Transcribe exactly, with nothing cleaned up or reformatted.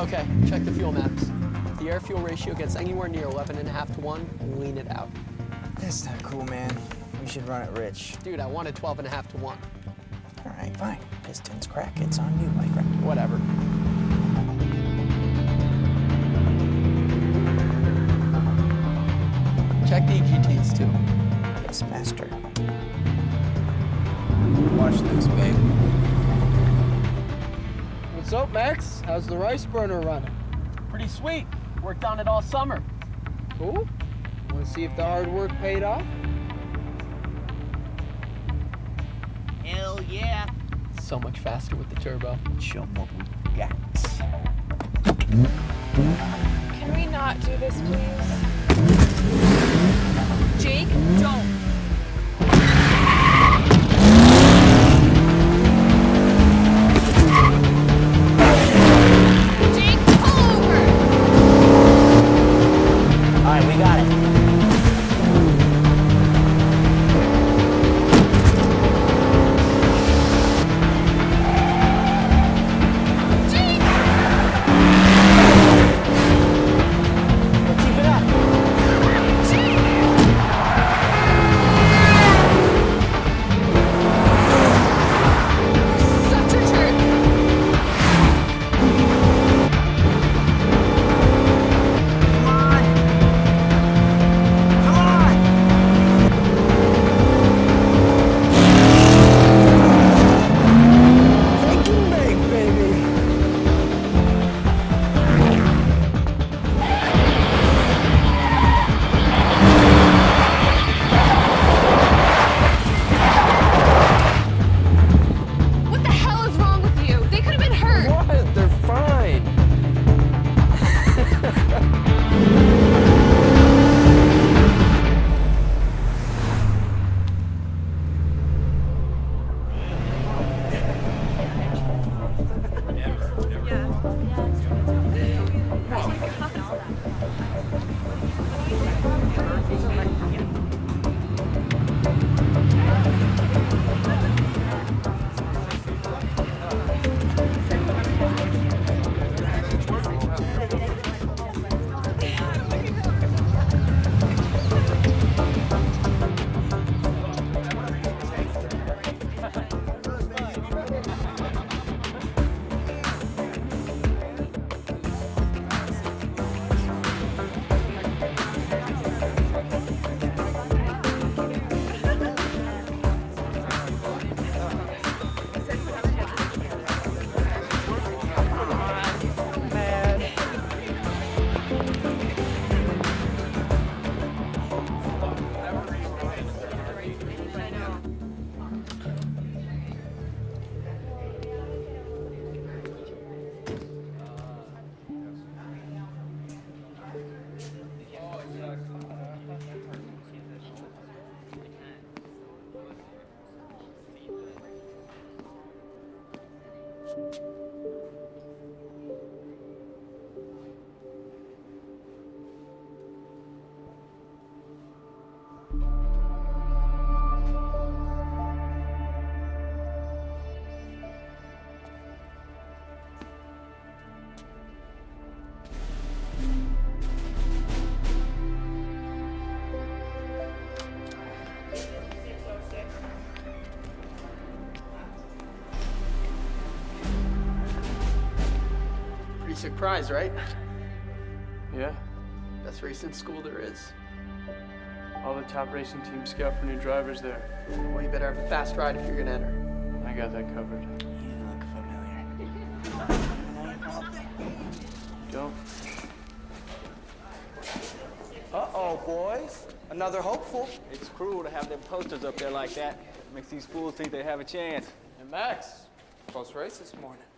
Okay, check the fuel maps. If the air-fuel ratio gets anywhere near eleven and a half to one, lean it out. That's not cool, man. We should run it rich. Dude, I wanted twelve and a half to one. All right, fine. Pistons crack. It's on you, Mike. Whatever. Check the E G Ts, too. Yes, master. Watch this, babe. What's up, Max? How's the rice burner running? Pretty sweet. Worked on it all summer. Cool. Want to see if the hard work paid off? Hell yeah. So much faster with the turbo. Show 'em what we got. Can we not do this, please? Jake, don't. Jake, pull over. All right, we got it. Surprise, right? Yeah. Best racing school there is. All the top racing teams scout for new drivers there. Well, you better have a fast ride if you're gonna enter. I got that covered. You look familiar. Don't. Uh-oh, boys. Another hopeful. It's cruel to have them posters up there like that. Makes these fools think they have a chance. And Max, close race this morning.